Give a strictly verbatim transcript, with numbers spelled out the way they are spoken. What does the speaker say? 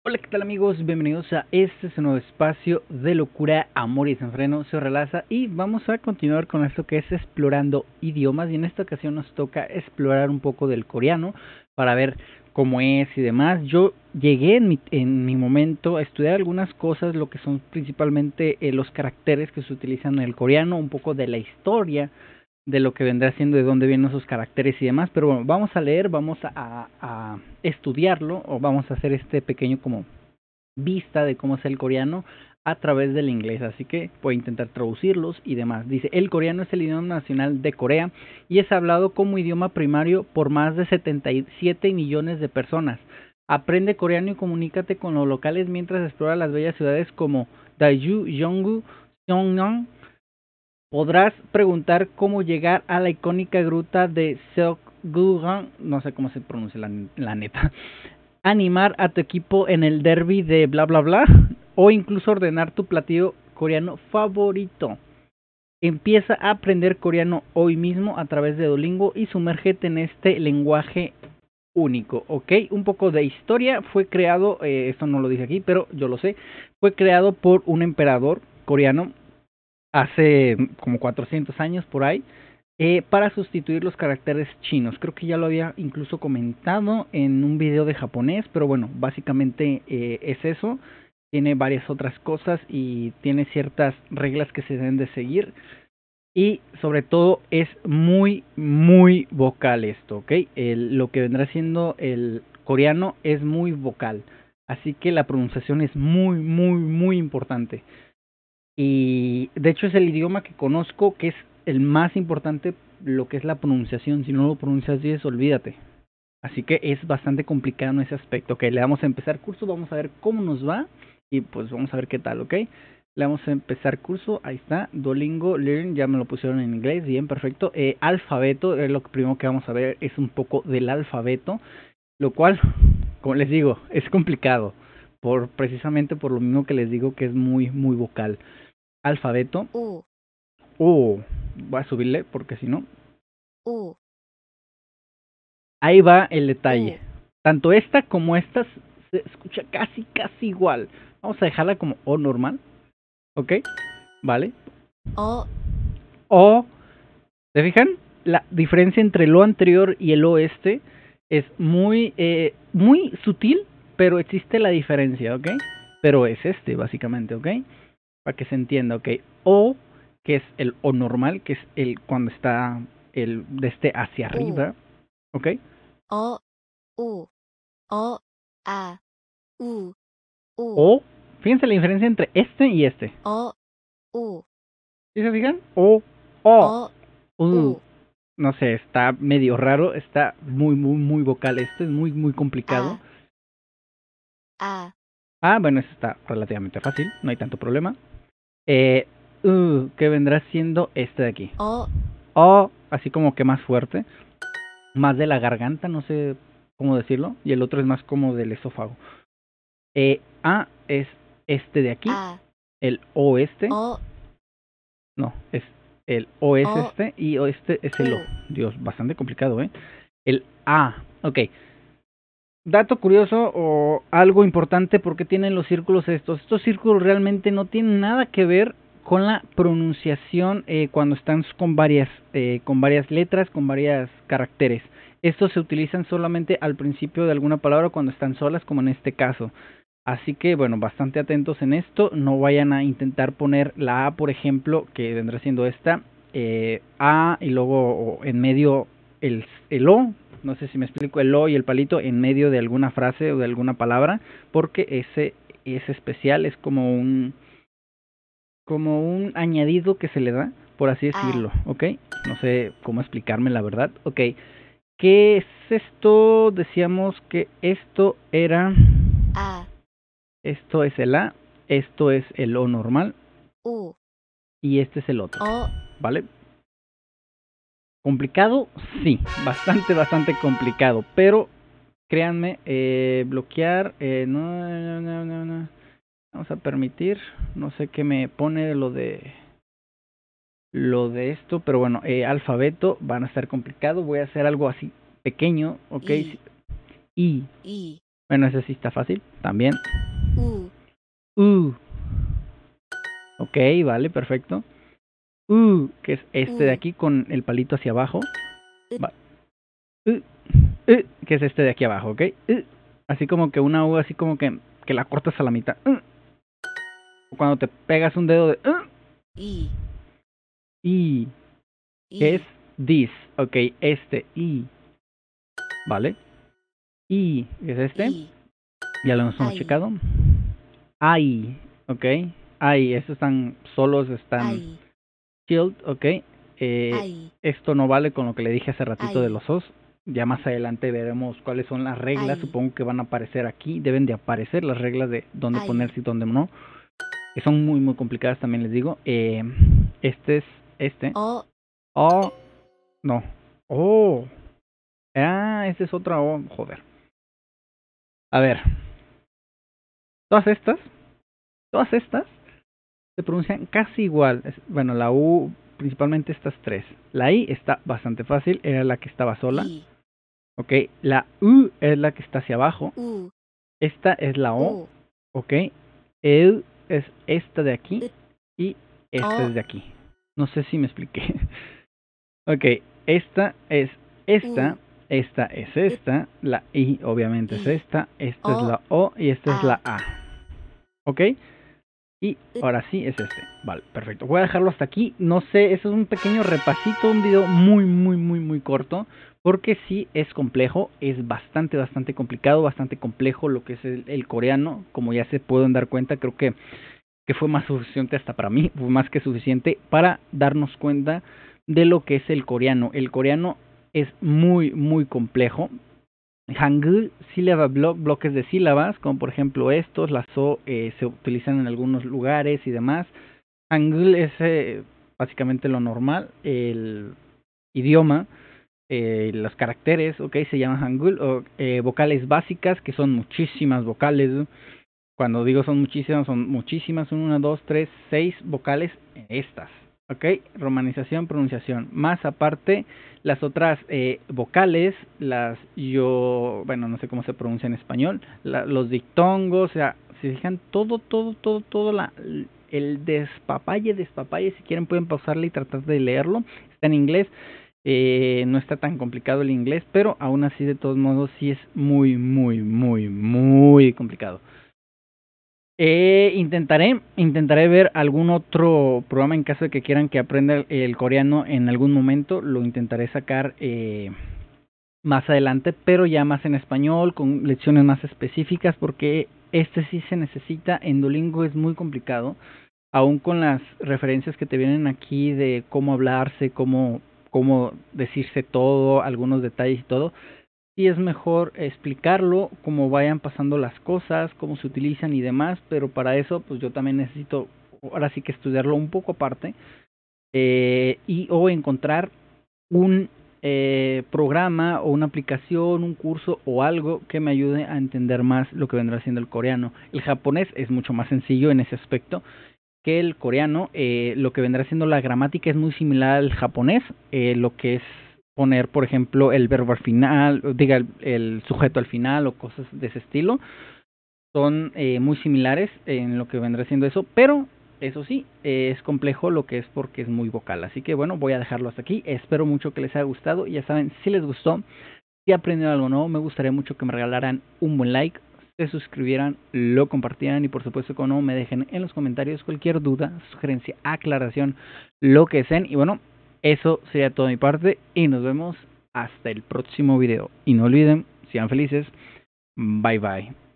Hola, ¿qué tal amigos? Bienvenidos a este su nuevo espacio de locura, amor y desenfreno. Soy Relaza y vamos a continuar con esto que es explorando idiomas, y en esta ocasión nos toca explorar un poco del coreano para ver cómo es y demás. Yo llegué en mi, en mi momento a estudiar algunas cosas, lo que son principalmente eh, los caracteres que se utilizan en el coreano, un poco de la historia de lo que vendrá siendo, de dónde vienen esos caracteres y demás. Pero bueno, vamos a leer, vamos a, a, a estudiarlo, o vamos a hacer este pequeño como vista de cómo es el coreano a través del inglés, así que voy a intentar traducirlos y demás. Dice: el coreano es el idioma nacional de Corea y es hablado como idioma primario por más de setenta y siete millones de personas. Aprende coreano y comunícate con los locales mientras explora las bellas ciudades como Daegu, Yonggu, Seongnam. Podrás preguntar cómo llegar a la icónica gruta de Seokgugan, no sé cómo se pronuncia la, la neta, animar a tu equipo en el derby de bla bla bla, o incluso ordenar tu platillo coreano favorito. Empieza a aprender coreano hoy mismo a través de Duolingo y sumérgete en este lenguaje único, ¿ok? Un poco de historia. Fue creado, eh, esto no lo dice aquí, pero yo lo sé, fue creado por un emperador coreano hace como cuatrocientos años por ahí, eh, para sustituir los caracteres chinos. Creo que ya lo había incluso comentado en un video de japonés, pero bueno, básicamente eh, es eso. Tiene varias otras cosas y tiene ciertas reglas que se deben de seguir. Y sobre todo es muy, muy vocal esto, ¿ok? El, lo que vendrá siendo el coreano es muy vocal. Así que la pronunciación es muy, muy, muy importante. Y de hecho es el idioma que conozco que es el más importante, lo que es la pronunciación. Si no lo pronuncias bien, olvídate. Así que es bastante complicado en ese aspecto. Ok, le vamos a empezar curso, vamos a ver cómo nos va y pues vamos a ver qué tal, ok. Le vamos a empezar curso, ahí está, Duolingo Learn, ya me lo pusieron en inglés, bien, perfecto. Eh, alfabeto, es lo primero que vamos a ver, es un poco del alfabeto, lo cual, como les digo, es complicado, por precisamente por lo mismo que les digo que es muy, muy vocal. Alfabeto. 오, Oh, voy a subirle porque si no. 오, Ahí va el detalle. 오, Tanto esta como esta se escucha casi, casi igual. Vamos a dejarla como O normal. ¿Ok? ¿Vale? 어, O, ¿se fijan? La diferencia entre lo anterior y el oeste es muy, eh, muy sutil, pero existe la diferencia, ¿ok? Pero es este, básicamente, ¿ok? Para que se entienda, ¿ok? O, que es el O normal, que es el cuando está el de este hacia 오, arriba, ¿ok? 어, 오, 어, 아, 우, 오, O, fíjense la diferencia entre este y este. 어, 오, ¿Sí se fijan? O, O, 어, U. 오, No sé, está medio raro, está muy, muy, muy vocal. Este es muy, muy complicado. 아, 아, Ah, bueno, este está relativamente fácil, no hay tanto problema. Eh, U, que vendrá siendo este de aquí. 어, O, así como que más fuerte, más de la garganta, no sé cómo decirlo. Y el otro es más como del esófago. Eh, A es este de aquí, 아, el O este. 어, No, es el O es 어, este y este es el O. 오, Dios, bastante complicado, ¿eh? El A. Ok. Dato curioso o algo importante, porque tienen los círculos estos. Estos círculos realmente no tienen nada que ver con la pronunciación eh, cuando están con varias, eh, con varias letras, con varios caracteres. Estos se utilizan solamente al principio de alguna palabra cuando están solas, como en este caso. Así que, bueno, bastante atentos en esto. No vayan a intentar poner la A, por ejemplo, que vendrá siendo esta, eh, A y luego en medio el, el O. No sé si me explico, el O y el palito en medio de alguna frase o de alguna palabra, porque ese es especial, es como un, como un añadido que se le da, por así 아, decirlo, ¿ok? No sé cómo explicarme la verdad, ok. ¿Qué es esto? Decíamos que esto era... 아, Esto es el A, esto es el O normal 오, y este es el otro, 어, ¿vale? ¿Complicado? Sí, bastante, bastante complicado, pero créanme, eh, bloquear, eh, no, no, no, no, no, vamos a permitir, no sé qué me pone lo de lo de esto, pero bueno, eh, alfabeto van a estar complicado, voy a hacer algo así pequeño, ok, 이, I, 이, Bueno, ese sí está fácil. También. U. U. Ok, vale, perfecto. U, que es este U. de aquí con el palito hacia abajo. U. Va. U, U, que es este de aquí abajo, ¿ok? U. Así como que una U, así como que, que la cortas a la mitad. Uh. Cuando te pegas un dedo de... Uh. I. I, que I. es this, ok, este I, ¿vale? I, que es este, I. ya lo hemos Ai. checado. I, ok, I, estos están solos, están Ai. chilled, ok. Eh, Ai. esto no vale con lo que le dije hace ratito Ai. de los os. Ya más adelante veremos cuáles son las reglas, Ai. supongo que van a aparecer aquí, deben de aparecer las reglas de dónde Ai. ponerse y dónde no, que son muy muy complicadas también les digo. Eh, este es este. O. Oh, no. Oh. Ah, esta es otra O, joder. A ver. Todas estas, todas estas se pronuncian casi igual. Es, bueno, la U, principalmente estas tres. La I está bastante fácil, era la que estaba sola. I. Ok, la U es la que está hacia abajo. U. Esta es la O. U. Ok, el es esta de aquí. Y esta O. es de aquí. No sé si me expliqué. Ok, esta es esta. U. Esta es esta. La I obviamente es I. esta. Esta O. es la O y esta es A. la A. Ok. Y ahora sí es este. Vale, perfecto. Voy a dejarlo hasta aquí. No sé, eso es un pequeño repasito, un video muy, muy, muy, muy corto. Porque sí es complejo, es bastante, bastante complicado, bastante complejo lo que es el, el coreano. Como ya se pueden dar cuenta, creo que, que fue más suficiente hasta para mí, fue más que suficiente para darnos cuenta de lo que es el coreano. El coreano es muy, muy complejo. Hangul, sílaba blo bloques de sílabas, como por ejemplo estos, las O eh, se utilizan en algunos lugares y demás. Hangul es eh, básicamente lo normal, el idioma, eh, los caracteres, ok, se llaman Hangul, o eh, vocales básicas, que son muchísimas vocales. Cuando digo son muchísimas, son muchísimas, son una, dos, tres, seis vocales estas. Ok, romanización, pronunciación. Más aparte, las otras eh, vocales, las yo, bueno, no sé cómo se pronuncia en español, la, los dictongos, o sea, si se fijan, todo, todo, todo, todo, la, el despapalle, despapalle, si quieren pueden pausarle y tratar de leerlo. Está en inglés, eh, no está tan complicado el inglés, pero aún así, de todos modos, sí es muy, muy, muy, muy complicado. Eh, intentaré, intentaré ver algún otro programa en caso de que quieran que aprenda el, el coreano en algún momento. Lo intentaré sacar eh, más adelante, pero ya más en español, con lecciones más específicas, porque este sí se necesita. En Duolingo es muy complicado, aún con las referencias que te vienen aquí de cómo hablarse, cómo, cómo decirse todo, algunos detalles y todo. Sí es mejor explicarlo, cómo vayan pasando las cosas, cómo se utilizan y demás, pero para eso pues yo también necesito ahora sí que estudiarlo un poco aparte eh, y o encontrar un eh, programa o una aplicación, un curso o algo que me ayude a entender más lo que vendrá siendo el coreano. El japonés es mucho más sencillo en ese aspecto que el coreano. Eh, lo que vendrá siendo la gramática es muy similar al japonés, eh, lo que es poner, por ejemplo, el verbo al final, diga, el, el sujeto al final o cosas de ese estilo, son eh, muy similares en lo que vendrá siendo eso, pero eso sí, eh, es complejo lo que es porque es muy vocal. Así que bueno, voy a dejarlo hasta aquí. Espero mucho que les haya gustado. Ya saben, si les gustó, si aprendieron algo nuevo, me gustaría mucho que me regalaran un buen like, se suscribieran, lo compartieran y por supuesto como no, me dejen en los comentarios cualquier duda, sugerencia, aclaración, lo que sean. Y bueno, eso sería todo de mi parte y nos vemos hasta el próximo video. Y no olviden, sean felices. Bye bye.